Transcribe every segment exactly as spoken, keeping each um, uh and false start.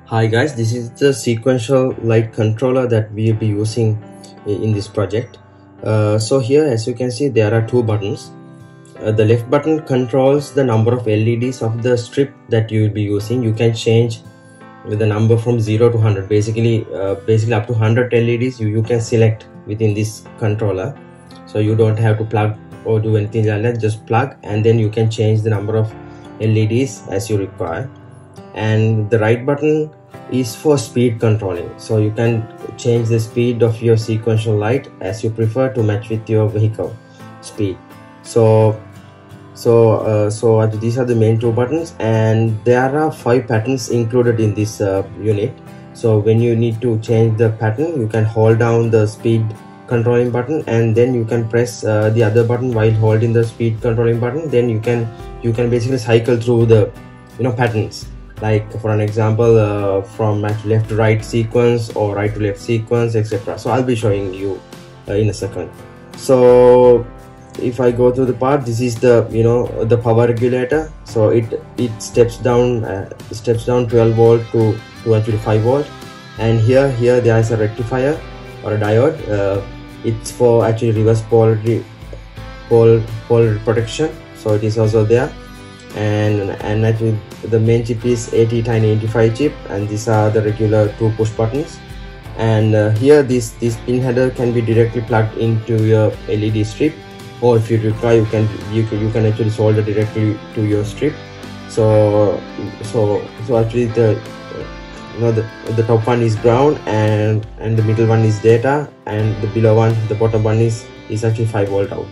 Hi guys, this is the sequential light controller that we will be using in this project. Uh, so here, as you can see, there are two buttons. Uh, the left button controls the number of L E Ds of the strip that you will be using. You can change the number from zero to one hundred. Basically, uh, basically up to one hundred L E Ds you, you can select within this controller. So you don't have to plug or do anything like that. Just plug and then you can change the number of L E Ds as you require. And the right button is for speed controlling, so you can change the speed of your sequential light as you prefer to match with your vehicle speed. So so uh, so these are the main two buttons, and there are five patterns included in this uh, unit. So when you need to change the pattern, you can hold down the speed controlling button and then you can press uh, the other button while holding the speed controlling button. Then you can you can basically cycle through the you know patterns. Like for an example, uh, from left to right sequence or right to left sequence, et cetera. So I'll be showing you uh, in a second. So if I go through the part, this is the you know the power regulator. So it it steps down uh, steps down twelve volt to to actually five volt, and here here there is a rectifier or a diode. Uh, it's for actually reverse polarity pole pole protection. So it is also there. And and actually the main chip is A T I N Y eighty-five chip, and these are the regular two push buttons. And uh, here this this pin header can be directly plugged into your L E D strip, or if you require, you can you can, you can actually solder directly to your strip. So so so actually the you know the the top one is ground, and and the middle one is data, and the below one, the bottom one is is actually five volt out.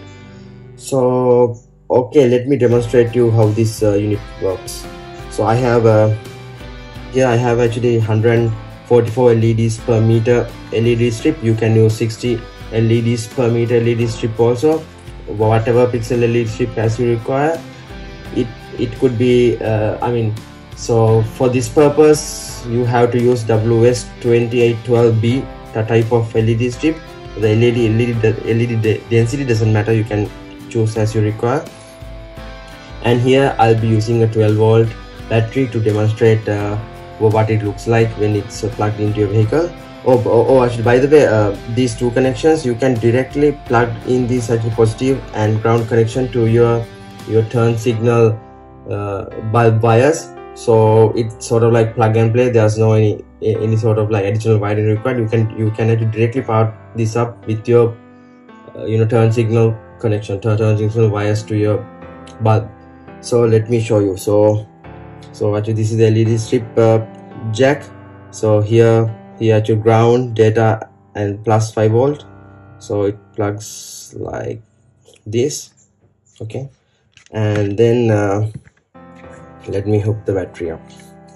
So okay, let me demonstrate you how this uh, unit works. So I have uh, here I have actually one hundred forty-four L E Ds per meter L E D strip. You can use sixty L E Ds per meter L E D strip also, whatever pixel L E D strip as you require. It it could be uh, I mean, so for this purpose you have to use W S twenty-eight twelve B, the type of L E D strip. The L E D L E D L E D density doesn't matter, you can choose as you require. And here I'll be using a twelve volt battery to demonstrate uh, what it looks like when it's uh, plugged into your vehicle. Oh, oh, oh actually, by the way, uh, these two connections you can directly plug in this actually positive and ground connection to your your turn signal uh, bulb wires. So it's sort of like plug and play. There's no any any sort of like additional wiring required. You can you can actually directly power this up with your uh, you know turn signal connection, turn, turn signal wires to your bulb. So let me show you. So so actually this is the L E D strip uh, jack. So here here actually ground, data, and plus five volt. So it plugs like this. Okay, and then uh, let me hook the battery up.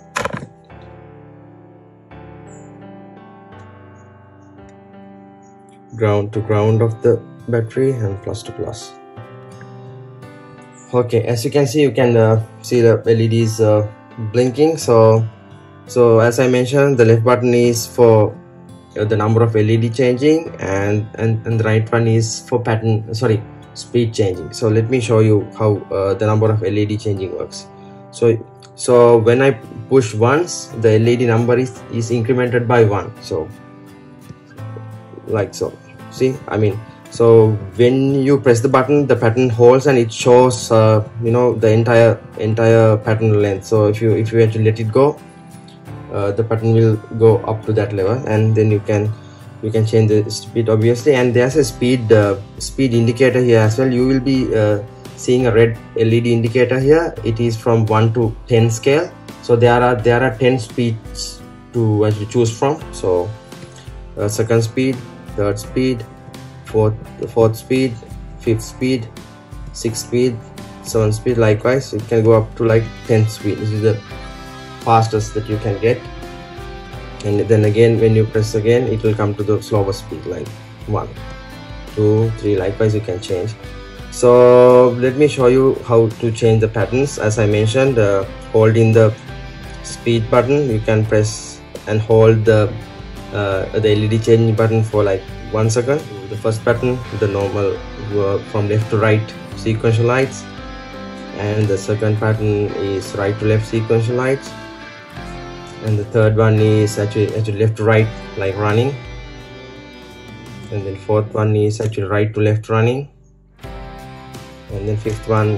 Ground to ground of the battery and plus to plus. Okay, as you can see, you can uh, see the L E Ds uh, blinking. So so as I mentioned, the left button is for uh, the number of L E D changing, and, and and the right one is for pattern sorry speed changing. So let me show you how uh, the number of L E D changing works. So so when I push once, the L E D number is is incremented by one. So like so, see, I mean, so when you press the button, the pattern holds and it shows uh, you know the entire entire pattern length. So if you if you actually let it go, uh, the pattern will go up to that level, and then you can you can change the speed obviously. And there's a speed uh, speed indicator here as well. You will be uh, seeing a red L E D indicator here. It is from one to ten scale. So there are there are ten speeds to actually choose from. So uh, second speed, third speed, fourth fourth speed, fifth speed, sixth speed, seventh speed. Likewise, it can go up to like tenth speed. This is the fastest that you can get. And then again, when you press again, it will come to the slower speed, like one, two, three. Likewise, you can change. So let me show you how to change the patterns. As I mentioned, uh, holding the speed button, you can press and hold the uh, the L E D changing button for like one second. The first button, the normal uh, from left to right sequential lights, and the second pattern is right to left sequential lights, and the third one is actually, actually left to right, like running, and then fourth one is actually right to left running, and then fifth one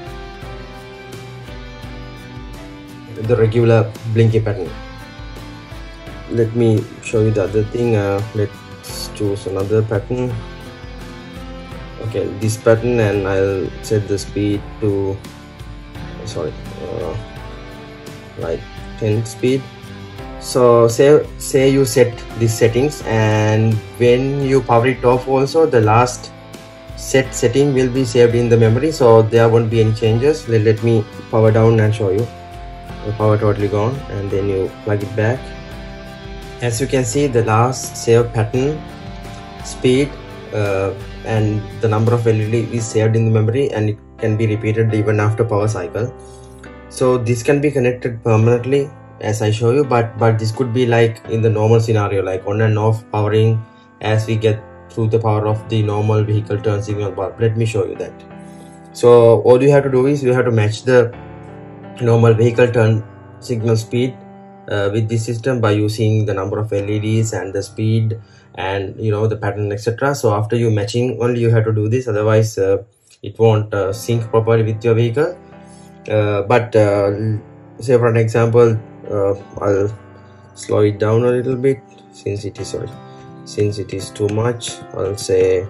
the regular blinking pattern. Let me show you the other thing. Uh, let's choose another pattern. Okay, this pattern, and I'll set the speed to sorry uh, like ten speed. So say say you set these settings, and when you power it off also, the last set setting will be saved in the memory, so there won't be any changes. Let, let me power down and show you. The power totally gone, and then you plug it back. As you can see, the last save pattern, speed, uh, and the number of L E D is saved in the memory, and it can be repeated even after power cycle. So this can be connected permanently as I show you, but but this could be like in the normal scenario, like on and off powering as we get through the power of the normal vehicle turn signal bulb. Let me show you that. So all you have to do is you have to match the normal vehicle turn signal speed uh, with this system by using the number of L E Ds and the speed and you know the pattern, etc. So after you matching only you have to do this, otherwise uh, it won't uh, sync properly with your vehicle. Uh, but uh, say for an example, uh, I'll slow it down a little bit since it is sorry since it is too much. I'll say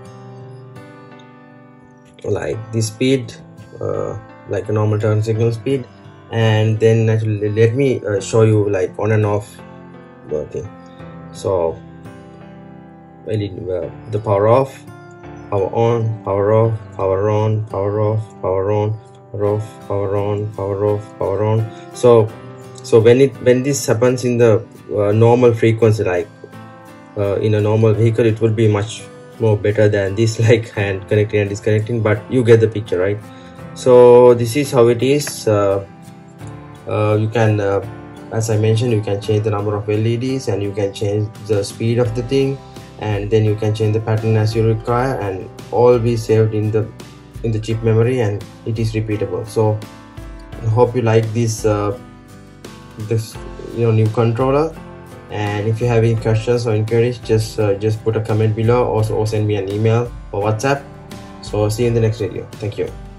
like this speed, uh, like a normal turn signal speed, and then actually let me uh, show you like on and off working. So I need uh, the power off, power on, power off, power on, power off, power on, power off, power on, power off, power on. So so when it when this happens in the uh, normal frequency, like uh, in a normal vehicle, it will be much more better than this, like hand connecting and disconnecting, but you get the picture, right? So this is how it is. uh, uh, you can uh, as I mentioned, you can change the number of L E Ds, and you can change the speed of the thing, and then you can change the pattern as you require, and all be saved in the in the chip memory, and it is repeatable. So I hope you like this uh, this you know new controller, and if you have any questions or inquiries, just uh, just put a comment below, or, or send me an email or WhatsApp. So see you in the next video. Thank you.